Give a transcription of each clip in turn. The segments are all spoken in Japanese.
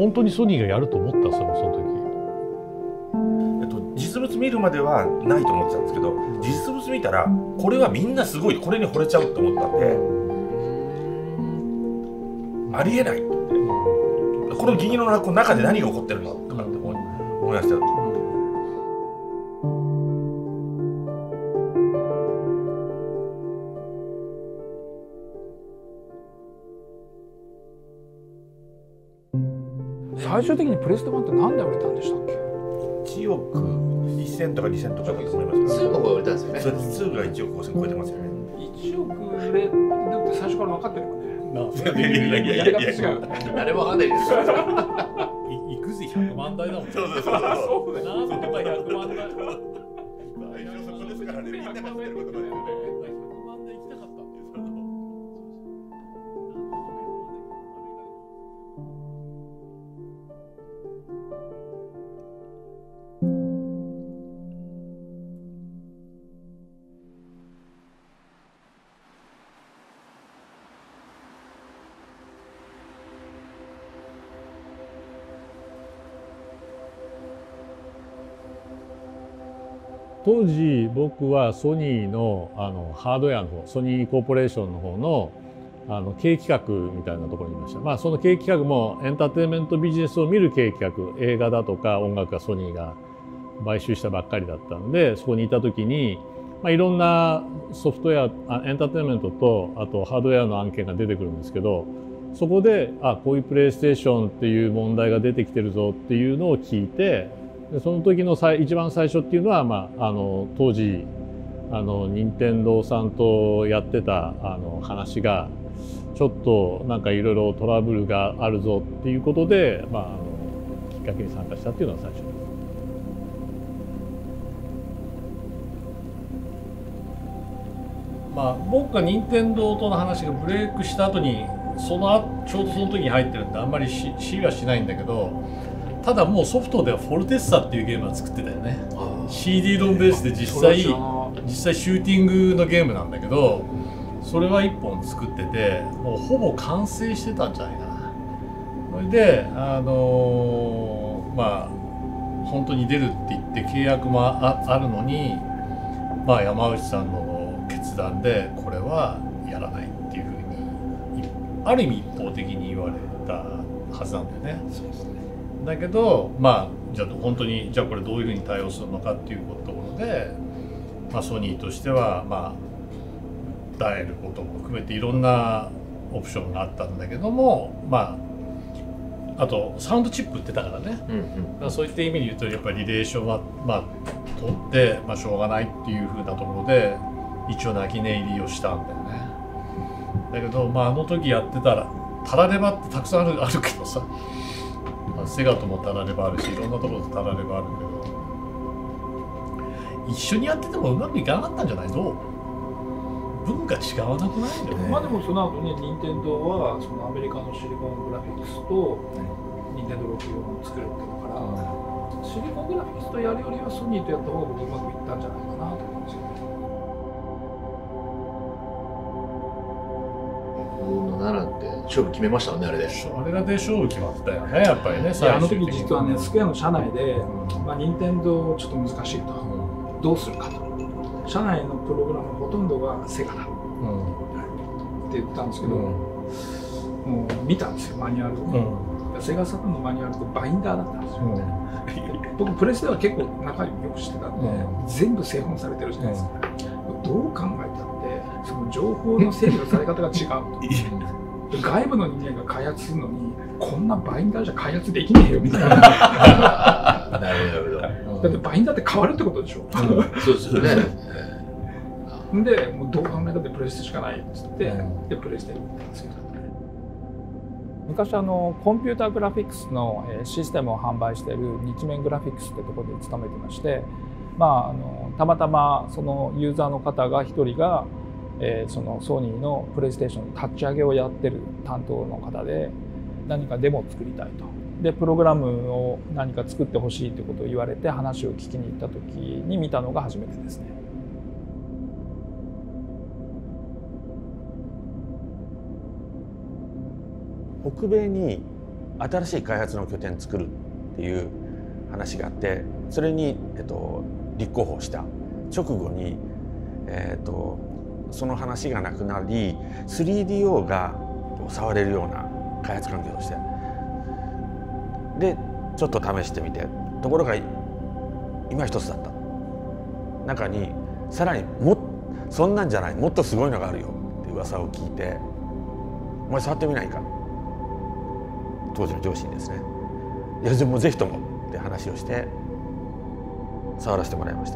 本当にソニーがやると思ったその時。 実物見るまではないと思ってたんですけど、実物見たらこれはみんなすごい、これに惚れちゃうと思ったんで、ありえないって、この銀色の中で何が起こってるのとかって思いました。 最終的にプレステ1って何で売れたんでしたっけ ？1億1000とか2000とかだと思いますけど、 2の方が売れたんですよね。 それ2が1億5000超えてますよね。 1億売れるって最初から分かってるもんね。 いや誰もわかんないですよ。 いくぜ100万台だもん。 そうなんとか100万台。 最初そこですからね、みんなが知ってることなんですよね。 100万台行きたかったんですよ。当時僕はソニーのハードウェアの方、ソニーコーポレーションの方の経営企画みたいなところにいました。その経営企画もエンターテインメントビジネスを見る経営企画、映画だとか音楽がソニーが買収したばっかりだったので、そこにいた時に、いろんなソフトウェア、エンターテインメントとあとハードウェアの案件が出てくるんですけど、そこでこういうプレイステーションっていう問題が出てきてるぞっていうのを聞いて、でその時の一番最初っていうのは、当時任天堂さんとやってた話がちょっとなんかいろいろトラブルがあるぞっていうことで、きっかけに参加したっていうのが最初です。僕が任天堂との話がブレイクした後にちょうどその時に入ってるんであんまり知りはしないんだけど、ただもうソフトではフォルテッサっていうゲームは作ってたよね。CD ロンベースで実際シューティングのゲームなんだけど、それは1本作っててもうほぼ完成してたんじゃないかな。それで本当に出るって言って契約もあるのに、山内さんの決断でこれはやらないっていうふうにある意味一方的に言われたはずなんだよね。そうですね。だけどじゃあ本当にこれどういうふうに対応するのかっていうところで、ソニーとしては訴えることも含めていろんなオプションがあったんだけども、あとサウンドチップ売ってたからね、そういった意味で言うとやっぱりリレーションは取って、しょうがないっていうふうなところで一応泣き寝入りをしたんだよね。だけどあの時やってたらタラレバってたくさんあるけどさ、セガともタラレバあるし、いろんなところとタラレバあるけど、一緒にやっててもうまくいかなかったんじゃないの？文化違わなくないんだよね。 でもその後ね、任天堂はそのアメリカのシリコングラフィックスと任天堂64を作るっていうから、シリコングラフィックスとやるよりはソニーとやった方が僕うまくいったんじゃないかなと思うんですよね。 7って勝負決めましたね、あれで。 あれがで勝負決まったよね、やっぱりね。 あの時実はね、スクエアの社内で、任天堂ちょっと難しいと、どうするかと。社内のプログラムほとんどがセガだ、って言ったんですけど、もう見たんですよ、マニュアルを。セガサターンのマニュアルとバインダーだったんですよ。僕プレスでは結構中身よく知ってたんで、全部製本されてるじゃないですか。どう考えたってその情報の整理のされ方が違うと。外部の人間が開発するのにこんなバインダーじゃ開発できねえよみたいな。 なるほど。 だってバインダーって変わるってことでしょ。 そうですよね。 でもうどう考えたってプレステしかないっつって、でプレステに行ったんですけど、昔コンピューターグラフィックスのシステムを販売している日面グラフィックスってところで勤めてまして、たまたまそのユーザーの方が一人がそのソニーのプレイステーションの立ち上げをやってる担当の方で、何かデモを作りたいと。でプログラムを何か作ってほしいということを言われて話を聞きに行った時に見たのが初めてですね。 北米に新しい開発の拠点作るっていう話があって、それに、立候補した直後に、その話がなくなり 3DO が触れるような開発環境としてでちょっと試してみて、ところが今一つだった。中にさらにそんなんじゃない、もっとすごいのがあるよって噂を聞いて、お前触ってみないか、当時の上司にですね。いやもうぜひともって話をして触らせてもらいました。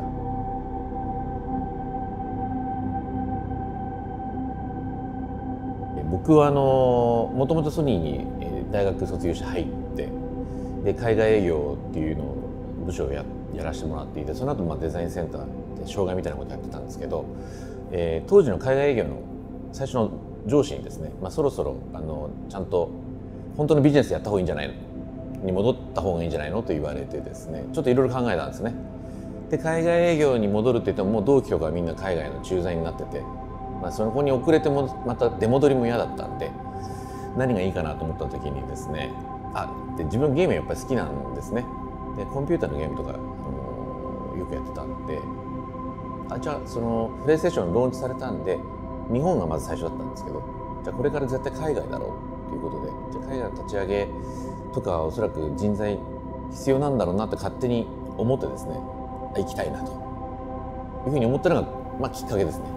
僕はもともとソニーに大学卒業して入って、で海外営業っていうのを部署をやらせてもらっていて、その後デザインセンターで障害みたいなことやってたんですけど、当時の海外営業の最初の上司にですね、そろそろちゃんと本当のビジネスやった方がいいんじゃないのに戻った方がいいんじゃないのと言われてですね、ちょっといろいろ考えたんですね。で海外営業に戻るって言っても、もう同期とかはみんな海外の駐在になってて、その子に遅れてもまた出戻りも嫌だったんで、何がいいかなと思った時にですね、で自分ゲームやっぱり好きなんですね。でコンピューターのゲームとか、よくやってたんで、じゃあそのプレイステーションローンチされたんで、日本がまず最初だったんですけど、じゃあこれから絶対海外だろうということで、じゃあ海外の立ち上げとかはおそらく人材必要なんだろうなって勝手に思ってですね、行きたいなというふうに思ったのが、きっかけですね。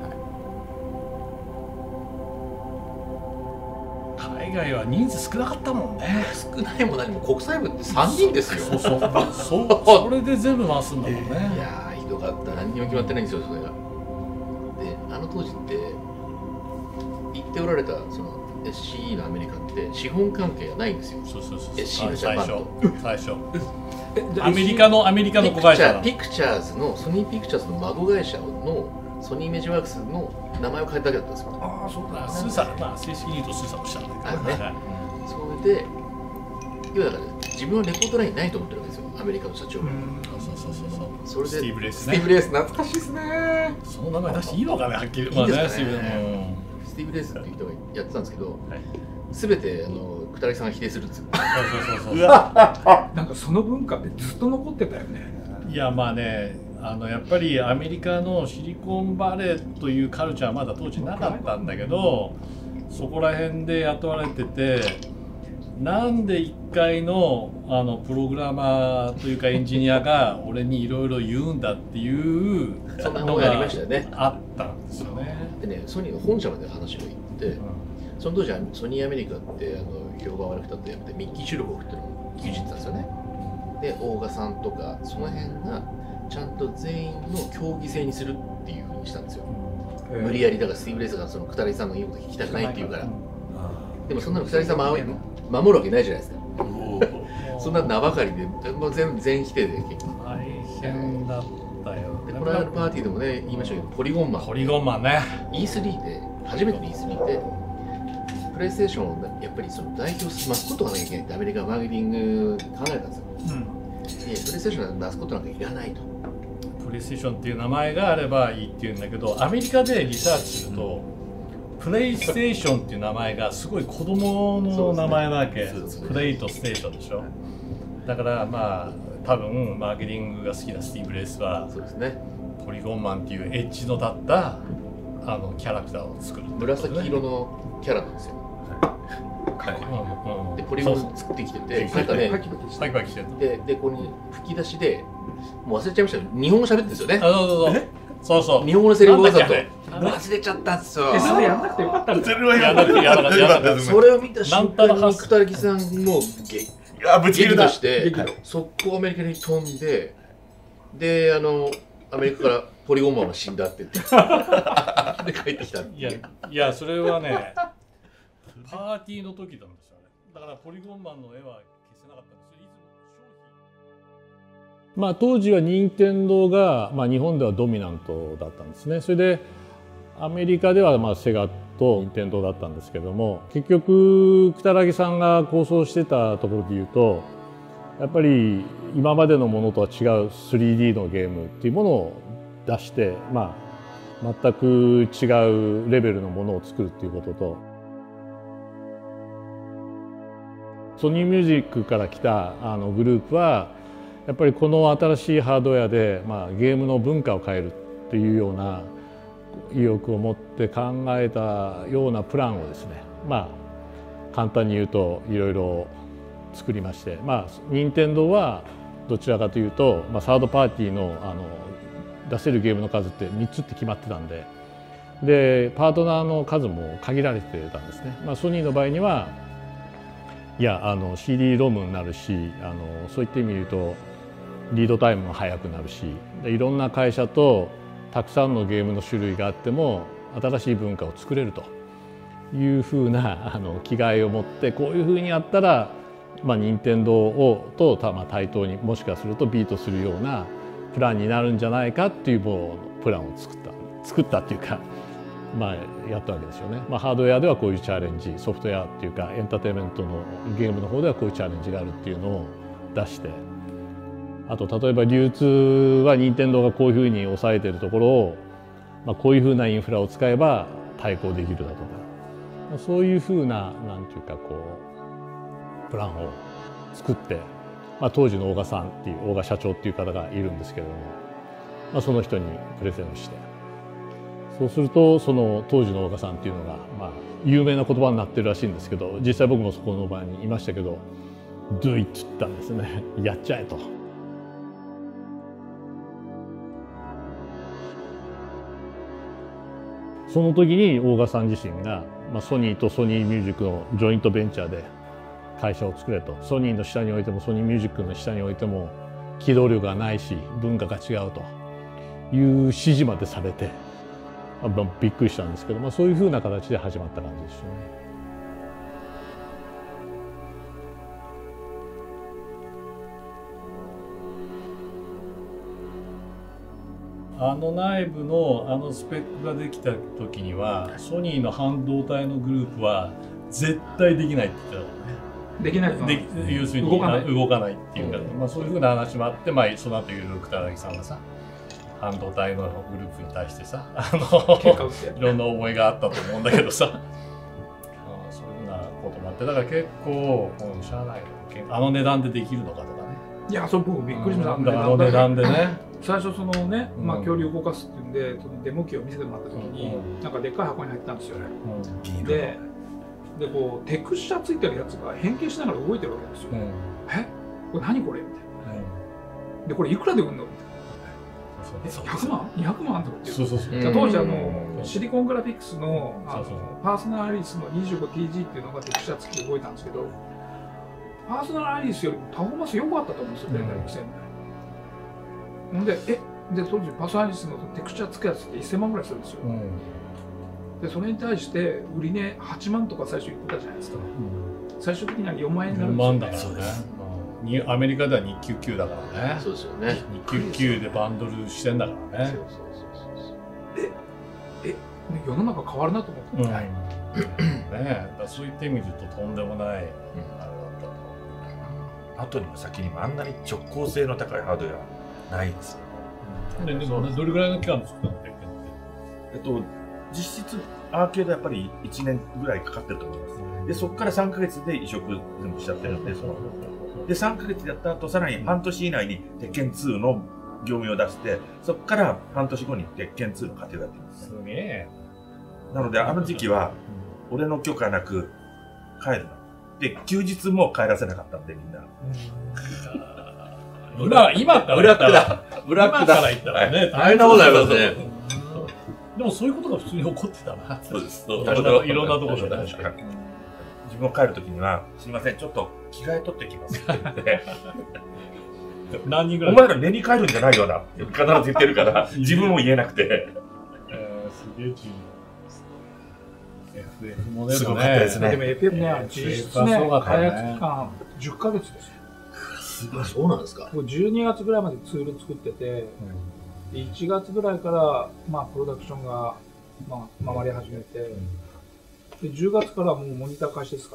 海外は人数少なかったもんね。 少ないも何も国際部って3人ですよ。 それで全部回すんだもんね。 いやーひどかった。何にも決まってないんですよ、それが。で当時って言っておられたその SCE のアメリカって資本関係がないんですよ。SCE のジャパンと最初アメリカの子会社ピクチャーズのソニーピクチャーズの孫会社のソニーイメージワークスの名前を変えただけだったんですよ。 ああ、そうだ。スーサ、正式に言うとスーサとしたんだけどね。 それで要はだから自分はレポートラインないと思ってるわけですよ、アメリカの社長が。それでスティーブ・レイスね。 スティーブ・レイス懐かしいですね。 その名前出していいのかね、はっきり。 いいですかね。スティーブ・レイスっていう人がやってたんですけど、すべてくたらきさんが否定するんですよ。 なんかその文化ってずっと残ってたよね。 いややっぱりアメリカのシリコンバレーというカルチャーはまだ当時なかったんだけど、そこら辺で雇われてて、なんで1階のプログラマーというかエンジニアが俺にいろいろ言うんだっていうのがありましたよね。 あったんですよね。 でね、ソニーの本社まで話が行って、その当時ソニーアメリカって評判悪くたってやってミッキー・シュルコフっていうのを牛耳ってたんですよね。で大賀さんとかその辺がちゃんと全員の競技制にするっていうふうにしたんですよ。無理やりだからスティーブ・レイスがそのくたらきさんの言うこと聞きたくないって言うから。でもそんなのくたらきさん守るわけないじゃないですか。そんな名ばかりで全否定で結構大変だったよ。 でこの間のパーティーでもね言いましたけど、ポリゴンマンね。 E3 で初めての E3 でプレイステーションをやっぱりその代表するマスコットがなきゃいけないってアメリカのマーケティング考えたんですよ。でプレイステーションのマスコットなんかいらないと。 プレイステーションっていう名前があればいいっていうんだけど、アメリカでリサーチするとプレイステーションっていう名前がすごい子供の名前なわけ。プレイとステーションでしょ。だから多分マーケティングが好きなスティーブ・レイスはそうですね、 ポリゴンマンっていうエッジの立ったキャラクターを作る、 紫色のキャラなんですよ。でポリゴン作ってきてて、なんかねパキパキしてる。 でここに吹き出しでもう忘れちゃいましたけど、日本語喋ってるんですよね。 そう日本語のセリフわざと忘れちゃったんですよ。 それやんなくてよかったんだよ。 それを見た瞬間にくたらきさんもぶち切るだ激怒して速攻アメリカに飛んで、でアメリカからポリゴンマンは死んだって言ってで帰ってきた。 いやそれはねパーティーの時なんですよね。だからポリゴンマンの絵は消せなかったんですよ。当時は任天堂が、日本ではドミナントだったんですね。それでアメリカではセガと任天堂だったんですけども、結局くたらぎさんが構想してたところでいうと、やっぱり今までのものとは違う 3D のゲームっていうものを出して、全く違うレベルのものを作るっていうことと、 ソニーミュージックから来たグループはやっぱりこの新しいハードウェアで、ゲームの文化を変えるっていうような意欲を持って考えたようなプランをですね、簡単に言うといろいろ作りまして、任天堂はどちらかというと、サードパーティーの出せるゲームの数って3つって決まってたんで、パートナーの数も限られてたんですね。ソニーの場合にはいやCD ロムになるし、そういった意味で言うとリードタイムも速くなるし、いろんな会社とたくさんのゲームの種類があっても新しい文化を作れるというふうな気概を持って、こういうふうにやったら任天堂と対等にもしかするとビートするようなプランになるんじゃないかっていうプランを作ったっていうか、やったわけですよね。ハードウェアではこういうチャレンジ、ソフトウェアっていうかエンターテインメントのゲームの方ではこういうチャレンジがあるっていうのを出して、あと例えば流通は任天堂がこういうふうに抑えてるところを、こういうふうなインフラを使えば対抗できるだとか、そういうふうななんていうかプランを作って、当時の大賀社長っていう方がいるんですけれども、その人にプレゼンをして、そうするとその当時の大賀さんっていうのが有名な言葉になってるらしいんですけど、実際僕もそこの場にいましたけど「Do it」って言ったんですね。やっちゃえと。その時に大賀さん自身が、ソニーとソニーミュージックのジョイントベンチャーで会社を作れと。ソニーの下においてもソニーミュージックの下においても機動力がないし文化が違うという指示までされて、びっくりしたんですけど、そういうふうな形で始まった感じですよね。内部のスペックができた時にはソニーの半導体のグループは絶対できないって言ってたからね。 できないと要するに動かないっていうか、そういうふうな話もあって、その後いろいろ草薙さんがさ半導体のグループに対してさいろんな思いがあったと思うんだけどさそういうふうなこともあって、だから結構社内の値段でできるのかとかね。 いや、それ僕びっくりしました。 値段でね。 最初恐竜を動かすっていうんでデモ機を見せてもらった時に、なんかでっかい箱に入ってたんですよね。でテクスチャーついてるやつが変形しながら動いてるわけですよ。これ何これみたいな。でこれいくらで売るのみたいな。100万200万とかっていう。当時シリコングラフィックスのパーソナルアリスの 25TG っていうのがテクスチャー付きで動いたんですけど、パーソナルアリスよりもパフォーマンス良かったと思うんですよ、連絡線で。当時パーソナルアリスのテクスチャー付くやつって1000万ぐらいするんですよ。でそれに対して売値8万とか最初言ってたじゃないですか。最終的には4万円になるんですよね。 アメリカでは299だからね。 そうですよね。 299でバンドルしてんだからね。 世の中変わるなと思って。 そういった意味で言うととんでもないあれだったと。後にも先にもあんなに直行性の高いハードウェアないですよ。 でもどれぐらいの期間作ったの？ 実質アーケードやっぱり1年ぐらいかかってると思います。でそこから3ヶ月で移植全部しちゃってるんで、で3ヶ月やった後さらに半年以内に鉄拳2の業務を出して、そこから半年後に鉄拳2の過程をやってます。 すげえ。 なのであの時期は俺の許可なく帰るな。で休日も帰らせなかったんでみんな。 今から言ったらね、 大変なことありますね。 でもそういうことが普通に起こってたな。 そうです。 いろんなところで確かに。 自分が帰るときには、すみません、ちょっと着替え取ってきますって言って。 何人ぐらい？ お前ら寝に帰るんじゃないよなって必ず言ってるから、自分も言えなくて。 すげえチーム。FF もね。 すごかったですね。 でも FF ね、実質ね、開発期間10ヶ月ですよ。 そうなんですか。 12月ぐらいまでツール作ってて、1月ぐらいからプロダクションが回り始めて、で10月からもうモニター開始ですから。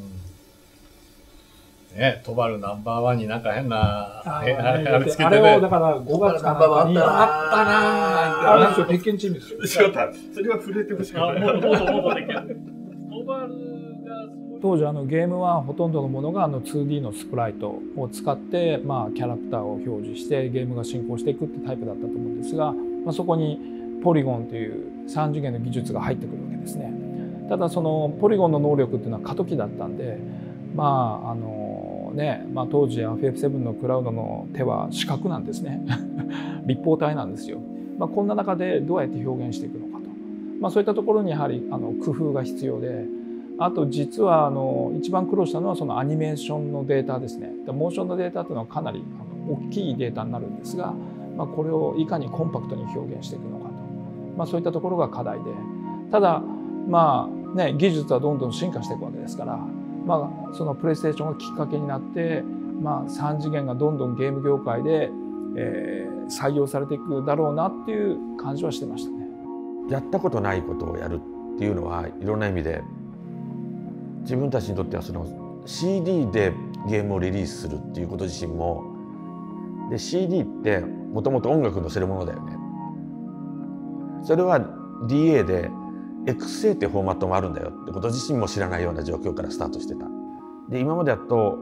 ね、トバルナンバーワンになんか変なあれつけてね。あれをだから5月かなんかにあったなぁ。あれですよ、鉄拳チームですよ。 それは触れてほしかった。 もっと鉄拳。トバルが当時ゲームはほとんどのものが2D のスプライトを使って、キャラクターを表示してゲームが進行していくってタイプだったと思うんですが、そこにポリゴンという3次元の技術が入ってくるわけですね。ただそのポリゴンの能力っていうのは過渡期だったんで、当時 FF7 のクラウドの手は四角なんですね立方体なんですよ。こんな中でどうやって表現していくのかと、そういったところにやはり工夫が必要で、あと実は一番苦労したのはそのアニメーションのデータですね。モーションのデータというのはかなり大きいデータになるんですが、これをいかにコンパクトに表現していくのかと、そういったところが課題で、ただ技術はどんどん進化していくわけですから、そのプレイステーションがきっかけになって、3次元がどんどんゲーム業界で、採用されていくだろうなっていう感じはしてましたね。 やったことないことをやるっていうのはいろんな意味で自分たちにとってはその CD でゲームをリリースするっていうこと自身もで CD ってもともと音楽載せるものだよね。それは DA で XA ってフォーマットもあるんだよってこと自身も知らないような状況からスタートしてた。で今までだと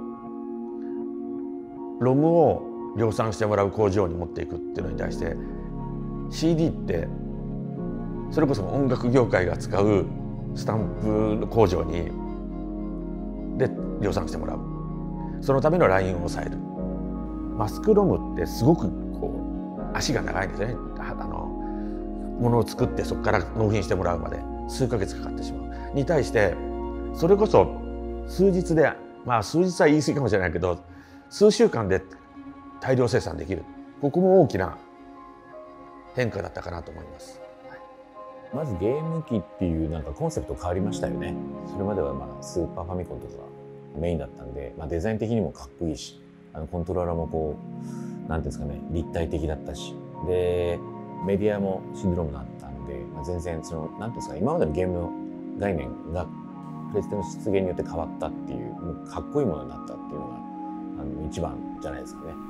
ロムを量産してもらう工場に持っていくっていうのに対して CD ってそれこそ音楽業界が使うスタンプの工場にで量産してもらう。そのためのラインを抑える。マスクロムってすごく足が長いんですよね。ものを作ってそこから納品してもらうまで数ヶ月かかってしまう。に対してそれこそ数日で数日は言い過ぎかもしれないけど数週間で大量生産できる。ここも大きな変化だったかなと思います。 まずゲーム機っていうコンセプト変わりましたよね。それまではスーパーファミコンとかメインだったんで、デザイン的にもかっこいいし、コントローラーもなんていうんですかね、立体的だったし、でメディアもシンドロームだったんで、全然なんていうんですか、今までのゲームの概念がプレステの出現によって変わったっていう、もうかっこいいものになったっていうのが一番じゃないですかね。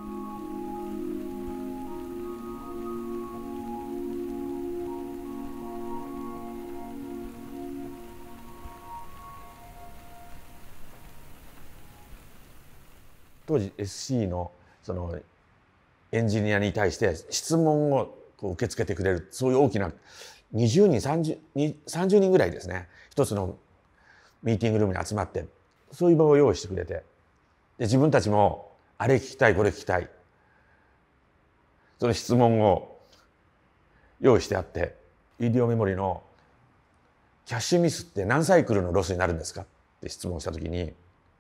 当時 SC のそのエンジニアに対して質問を受け付けてくれる、そういう大きな20人30人ぐらいですね、一つのミーティングルームに集まってそういう場を用意してくれて、で自分たちもあれ聞きたいこれ聞きたい、その質問を用意してあって、イディオメモリのキャッシュミスって何サイクルのロスになるんですかって質問したときに、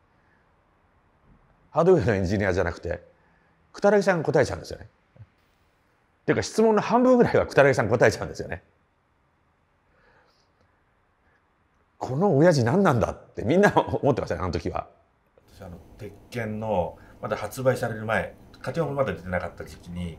ハードウェアのエンジニアじゃなくてくたらぎさんが答えちゃうんですよね。っていうか質問の半分ぐらいはくたらぎさん答えちゃうんですよね。この親父何なんだってみんな思ってましたね、あの時は。私鉄拳のまだ発売される前、家庭もまだ出てなかった時期に、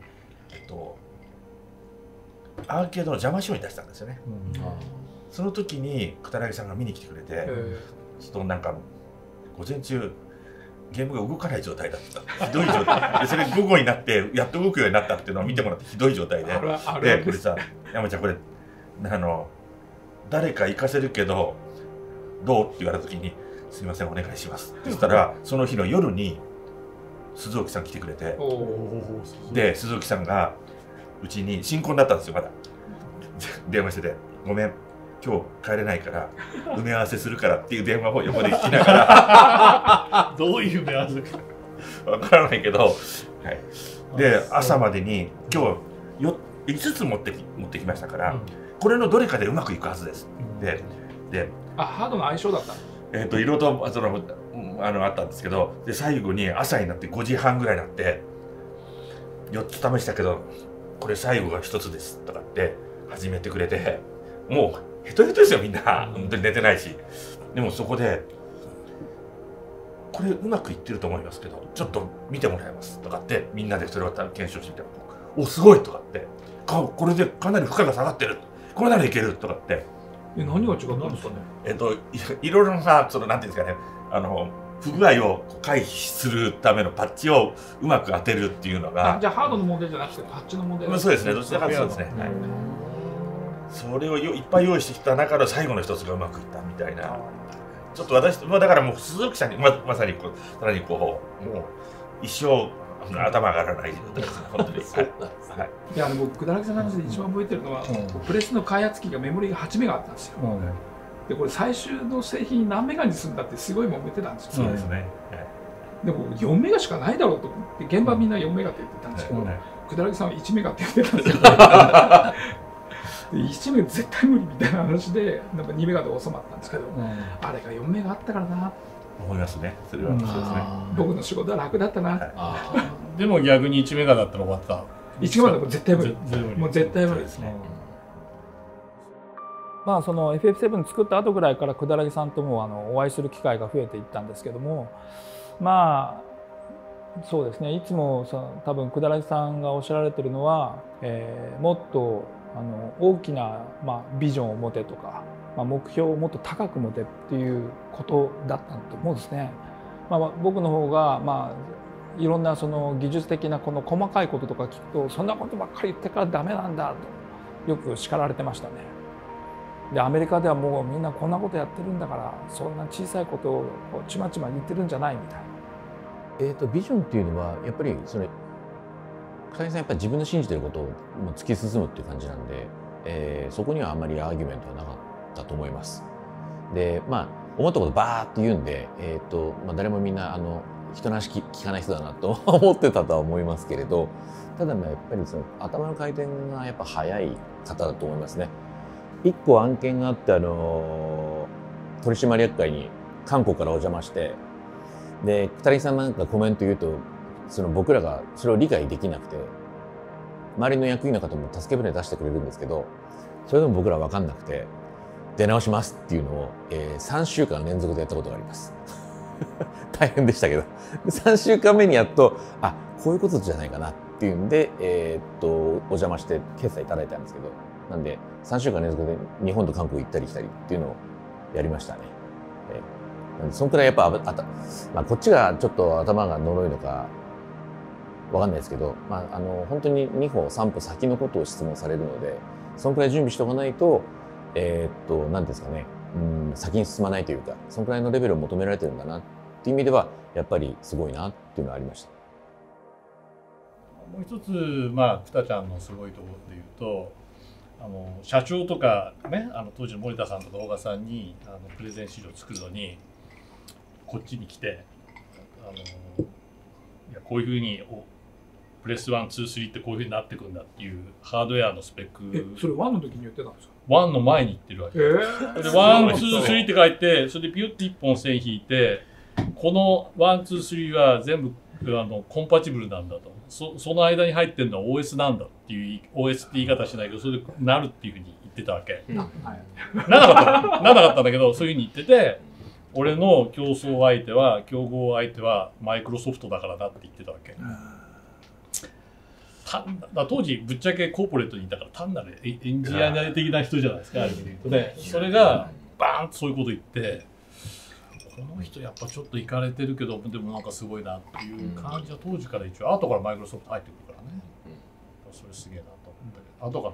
アーケードの邪魔ショーに出したんですよね。その時にくたらぎさんが見に来てくれて、ちょっと午前中ゲームが動かない状態だった。ひどい状態で、それ午後になってやっと動くようになったっていうのを見てもらって、ひどい状態で、でこれさ、山ちゃんこれ誰か行かせるけどどうって言われた時に「すみませんお願いします」って言ったら、その日の夜に鈴木さん来てくれて、で鈴木さんがうちに新婚だったんですよ、まだ電話してて「ごめん今日帰れないから埋め合わせするから」っていう電話を横で聞きながらどういう埋め合わせかわからないけど、はい、で朝までに今日5つ持ってきましたから、これのどれかでうまくいくはずです。でハードの相性だった。 いろいろとあったんですけど、で最後に朝になって5時半ぐらいになって4つ試したけどこれ最後が1つですとかって始めてくれて、もうヘトヘトですよみんな、本当に寝てないし。でもそこでこれうまくいってると思いますけどちょっと見てもらいますとかってみんなでそれを検証してみて、おすごいとかって、これでかなり負荷が下がってる、これならいけるとかって。 何が違ったんですかね。 いろいろななんていうんですかね、不具合を回避するためのパッチをうまく当てるっていうのが。 じゃあハードの問題じゃなくてパッチの問題。 そうですね、どちらかというとそうですね。 それをいっぱい用意してきた中の最後の一つがうまくいったみたいな。ちょっと私、だからもう鈴木さんに まさにこうさらにこうもう一生頭上がらない状態ですね、本当に。はい。 いや僕くだらきさんの話で一番覚えてるのは、プレスの開発機がメモリが8メガあったんですよ。でこれ最終の製品何メガにするんだってすごい揉めてたんですよ。 そうですね。 でも4メガしかないだろうと思って現場みんな4メガって言ってたんですけど、くだらきさんは1メガって言ってたんですよ。1メガ絶対無理みたいな話でなんか2メガで収まったんですけど、あれが4メガあったからな思いますね。それはそうですね。 僕の仕事は楽だったな。 でも逆に1メガだったら終わった。 1メガだと絶対無理。もう絶対無理ですね。まあその FF7 作った後ぐらいからくだらぎさんともお会いする機会が増えていったんですけども、まあそうですね、いつも多分くだらぎさんがおっしゃられてるのは、もっと大きな、ビジョンを持てとか、目標をもっと高く持てっていうことだったと思うんですね。僕の方がいろんなその技術的なこの細かいこととか聞くと、そんなことばっかり言ってからダメなんだとよく叱られてましたね。でアメリカではもうみんなこんなことやってるんだから、そんな小さいことをちまちま言ってるんじゃないみたいな。 ビジョンっていうのはやっぱり草薙さんやっぱり自分の信じてることを突き進むっていう感じなんで、そこにはあんまりアーギュメントはなかったと思います。で思ったことバーって言うんで、誰もみんな人の話聞かない人だなと思ってたとは思いますけれど、ただやっぱり頭の回転がやっぱ早い方だと思いますね。一個案件があって取締役会に韓国からお邪魔して、で二人さんなんかコメント言うと僕らがそれを理解できなくて、周りの役員の方も助け舟出してくれるんですけど、それでも僕ら分かんなくて出直しますっていうのを、3週間連続でやったことがあります大変でしたけど3週間目にやっとこういうことじゃないかなっていうんで、お邪魔して決済いただいたんですけど、なんで3週間連続で日本と韓国行ったり来たりっていうのをやりましたね。なんでそのくらいやっぱこっちがちょっと頭が呪いのかわかんないですけど、本当に2歩3歩先のことを質問されるので、そのくらい準備しておかないと何ですかね、先に進まないというか、そのくらいのレベルを求められてるんだなっていう意味ではやっぱりすごいなっていうのはありました。 もう一つくたちゃんのすごいところで言うと、社長とかね、当時の森田さんとか大賀さんにプレゼン資料を作るのにこっちに来ていやこういうふうにプレス1、2、3ってこういうふうになっていくんだっていうハードウェアのスペック。 それ1の時に言ってたんですか ？1の前に言ってるわけ。で1、2、3って書いて、それでピュッて1本線引いて、この1、2、3は全部コンパチブルなんだと。その間に入ってるのは OS なんだっていう OS って言い方しないけど、それでなるっていうふうに言ってたわけ。ならなかったんだけど、そういうふうに言ってて、俺の競合相手はマイクロソフトだからなって言ってたわけ。当時ぶっちゃけコーポレートにいたから単なるエンジニア的な人じゃないですか、ある意味で言うとね。それがバーンとそういうこと言って、この人やっぱちょっとイカれてるけど、でもなんかすごいなっていう感じは当時から一応、後からマイクロソフト入ってくるからね。それすげえなと思ったけど、後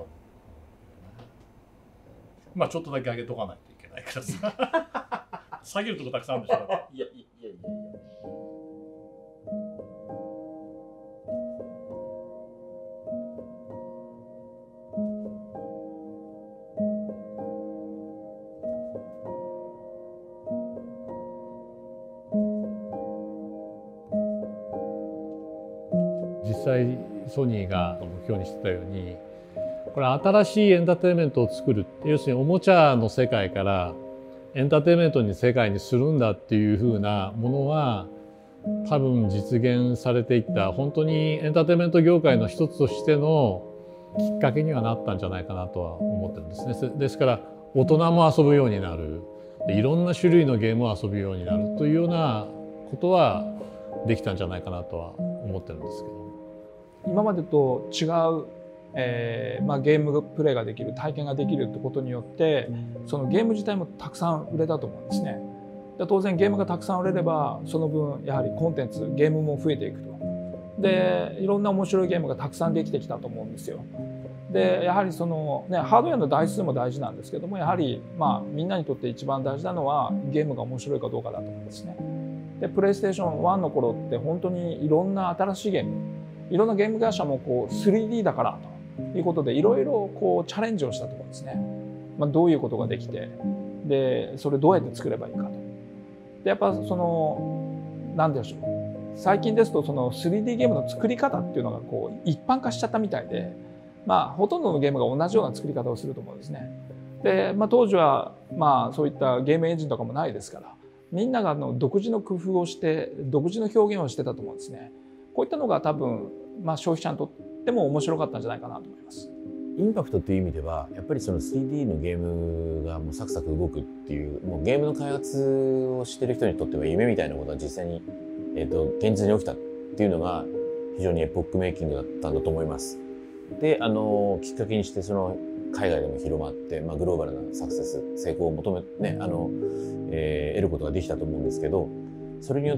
からちょっとだけ上げとかないといけないからさ下げるとこたくさんあるでしょ。いや実際ソニーが目標にしてたように、これ新しいエンターテインメントを作る、要するにおもちゃの世界からエンターテインメントに世界にするんだっていう風なものは多分実現されていった、本当にエンターテインメント業界の一つとしてのきっかけにはなったんじゃないかなとは思ってるんですね。ですから大人も遊ぶようになる、いろんな種類のゲームを遊ぶようになるというようなことはできたんじゃないかなとは思ってるんですけど、 今までと違うゲームプレイができる、体験ができるってことによってそのゲーム自体もたくさん売れたと思うんですね。で当然ゲームがたくさん売れればその分やはりコンテンツ、ゲームも増えていくと。でいろんな面白いゲームがたくさんできてきたと思うんですよ。 でやはりその、ね、ハードウェアの台数も大事なんですけども、やはり、みんなにとって一番大事なのはゲームが面白いかどうかだと思うんですね。でプレイステーション1の頃って本当にいろんな新しいゲーム、いろんなゲーム会社もこう 3D だからということでいろいろこうチャレンジをしたところですね。どういうことができて、でそれどうやって作ればいいかと。でやっぱその何でしょう、最近ですとその 3D ゲームの作り方っていうのがこう一般化しちゃったみたいで、ほとんどのゲームが同じような作り方をすると思うんですね。で、当時はそういったゲームエンジンとかもないですから、みんなが独自の工夫をして独自の表現をしてたと思うんですね。こういったのが多分、消費者にとっても面白かったんじゃないかなと思います。 インパクトという意味ではやっぱりその 3D のゲームがもうサクサク動くっていう、もうゲームの開発をしてる人にとっては夢みたいなことが実際に、現実に起きたっていうのが非常にエポックメイキングだったんだと思います。できっかけにしてその海外でも広まって、グローバルなサクセス成功を求めね得ることができたと思うんですけど、それによって、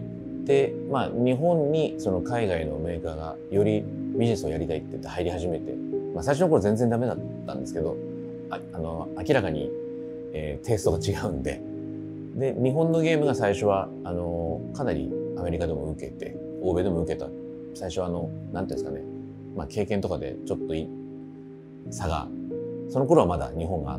日本にその海外のメーカーがよりビジネスをやりたいって言って入り始めて、最初の頃全然ダメだったんですけど、明らかに、テイストが違うんで、日本のゲームが最初はかなりアメリカでも受けて欧米でも受けた。最初はなんていうんですかね、経験とかでちょっと差が、その頃はまだ日本があって、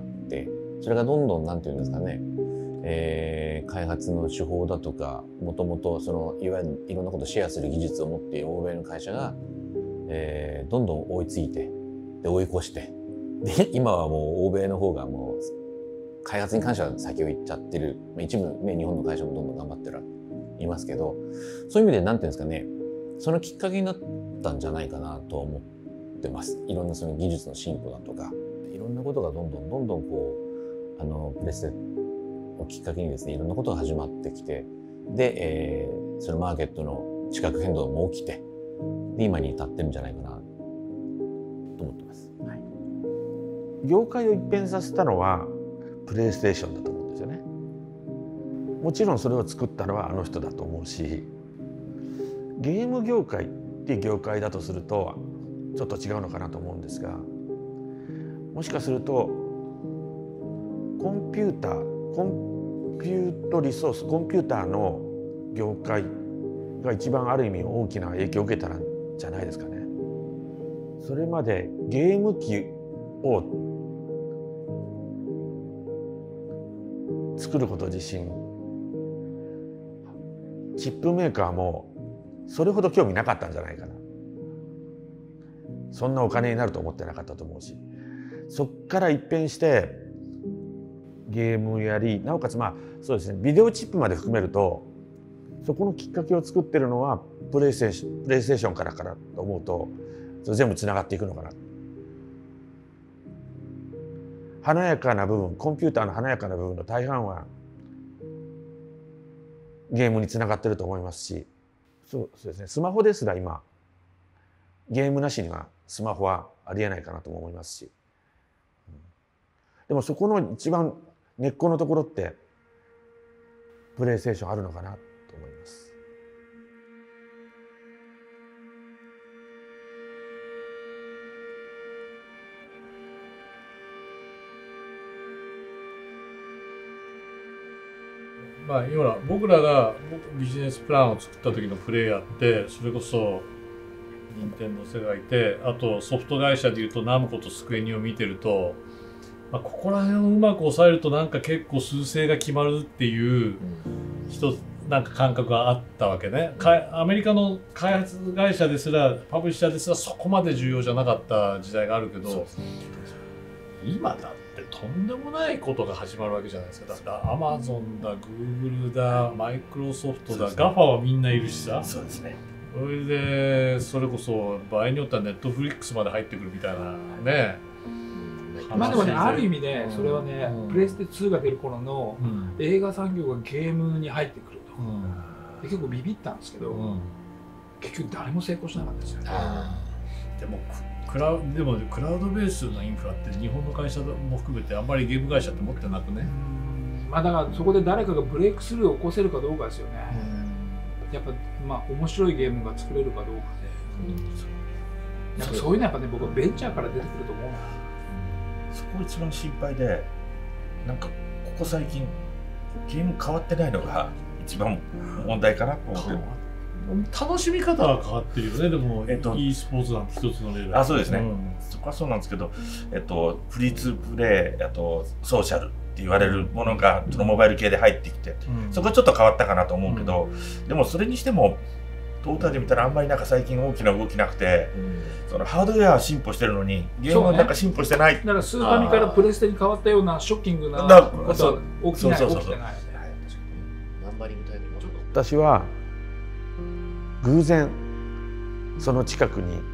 それがどんどんなんていうんですかね、開発の手法だとか、もともとそのいわゆるいろんなことをシェアする技術を持っている欧米の会社が、どんどん追いついて、で追い越して、で今はもう欧米の方がもう開発に関しては先を行っちゃってる、一部ね日本の会社もどんどん頑張っていますけど、そういう意味でなんていうんですかね、そのきっかけになったんじゃないかなと思ってます。いろんなその技術の進歩だとか、いろんなことがどんどんこうプレステをきっかけにですね、いろんなことが始まってきて、で、そのマーケットの地殻変動も起きて、で今に至ってるんじゃないかなと思ってます。はい、 業界を一変させたのはプレイステーションだと思うんですよね。もちろんそれを作ったのはあの人だと思うし、ゲーム業界っていう業界だとするとちょっと違うのかなと思うんですが、もしかするとコンピュートリソース、コンピューターの業界が一番ある意味大きな影響を受けたんじゃないですかね。それまでゲーム機を作ること自身、チップメーカーもそれほど興味なかったんじゃないかな。そんなお金になると思ってなかったと思うし、そっから一変してゲームをやり、なおかつそうですね、ビデオチップまで含めると、そこのきっかけを作ってるのはプレイステーションからと思うと、それ全部つながっていくのかな。華やかな部分、コンピューターの華やかな部分の大半はゲームにつながってると思いますし、そうですね、スマホですら今ゲームなしにはスマホはありえないかなとも思いますし、でもそこの一番根っこのところってプレイステーションあるのかなと思います。 今僕らがビジネスプランを作った時のプレイヤーって、それこそ任天堂世界いて、あとソフト会社でいうとナムコとスクエニを見てると、ここら辺をうまく抑えるとなんか結構数勢が決まるっていうなんか感覚があったわけね。アメリカの開発会社ですら、パブリッシャーですらそこまで重要じゃなかった時代があるけど、今だってとんでもないことが始まるわけじゃないですか。だってアマゾンだ、グーグルだ、マイクロソフトだ、ガファはみんないるしさ。 そうですね。 それでそれこそ場合によってはネットフリックスまで入ってくるみたいなね。 でもね、ある意味ね、それはね、プレステ2が出る頃の映画産業がゲームに入ってくると、で結構ビビったんですけど、結局誰も成功しなかったですよね。 でもクラウドベースのインフラって日本の会社も含めてあんまりゲーム会社って持ってなくね。 だからそこで誰かがブレイクスルーを起こせるかどうかですよね。やっぱ面白いゲームが作れるかどうかで。 なんかそういうのはやっぱね、僕はベンチャーから出てくると思うな。 そこ一番心配で、なんかここ最近ゲーム変わってないのが一番問題かなと思ってる。 楽しみ方は変わってるよね。でも、e スポーツなんて一つの例だ。 そうですね、そこはそうなんですけど、フリーツープレイ、ソーシャルって言われるものがそのモバイル系で入ってきて、そこはちょっと変わったかなと思うけど、でもそれにしてもトータルで見たらあんまりなんか最近大きな動きなくて、そのハードウェアは進歩してるのにゲームはなんか進歩してない。 だからスーファミからプレステに変わったようなショッキングなことは起きてないよね。 ナンバリングタイミングもちょっと。 私は偶然その近くに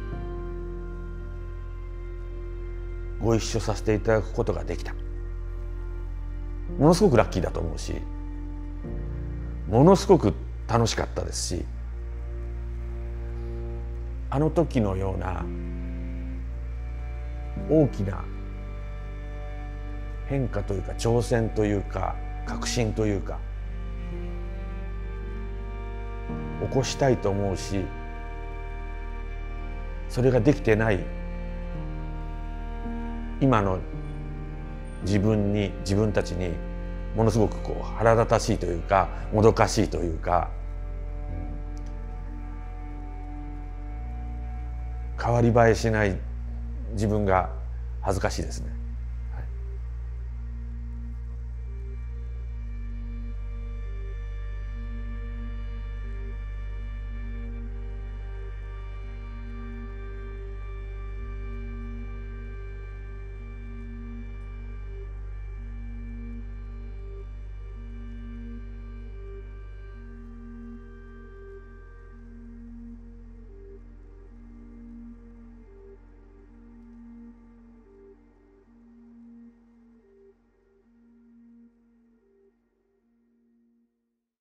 ご一緒させていただくことができた。ものすごくラッキーだと思うし、ものすごく楽しかったですし、あの時のような大きな変化というか挑戦というか革新というか起こしたいと思うし、それができてない今の自分たちにものすごくこう腹立たしいというかもどかしいというか、変わり映えしない自分が恥ずかしいですね。